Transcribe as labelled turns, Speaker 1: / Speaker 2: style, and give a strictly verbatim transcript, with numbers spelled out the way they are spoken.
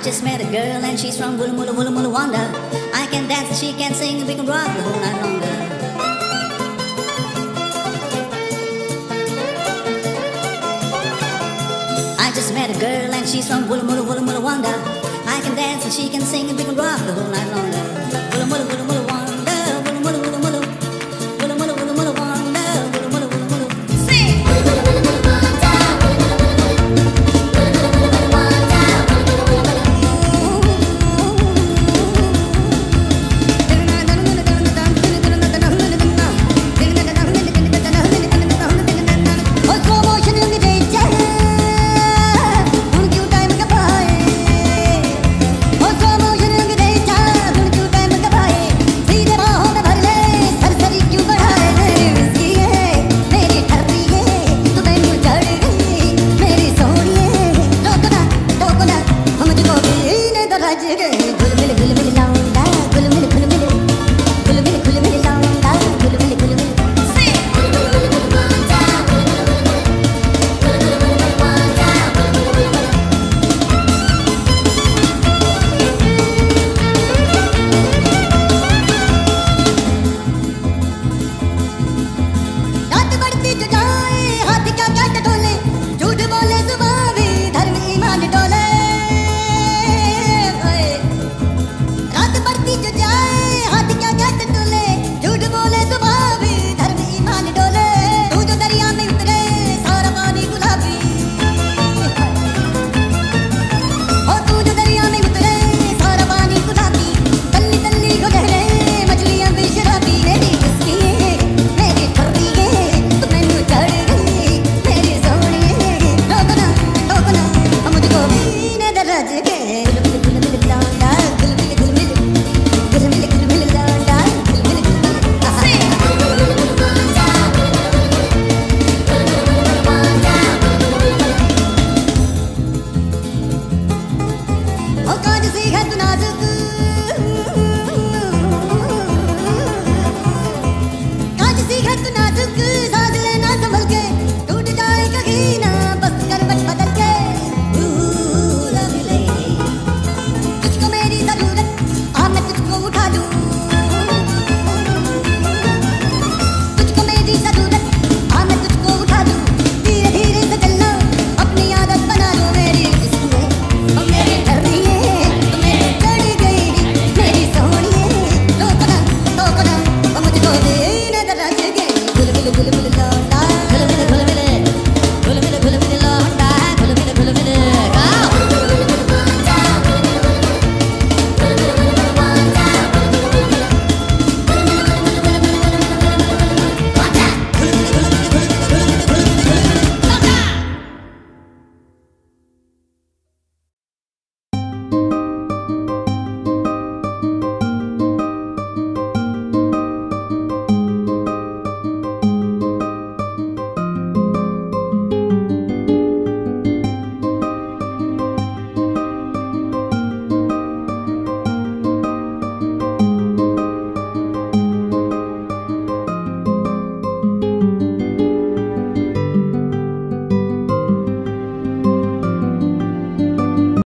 Speaker 1: just met a girl and she's from Woola Moola Woola Moola Wanda. I can dance and she can sing and we can rock the whole night longer. I just met a girl and she's from Woola Moola Woola Moola Wanda. I can dance and she can sing and we can rock the whole night longer. Woola Moola Woola Moola